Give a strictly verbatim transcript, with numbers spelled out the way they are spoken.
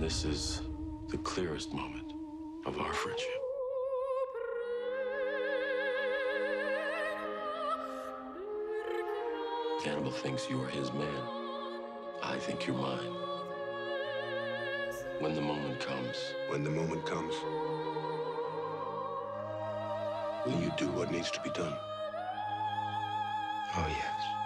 This is the clearest moment of our friendship. Hannibal thinks you are his man. I think you're mine. When the moment comes... When the moment comes, will you do what needs to be done? Oh, yes.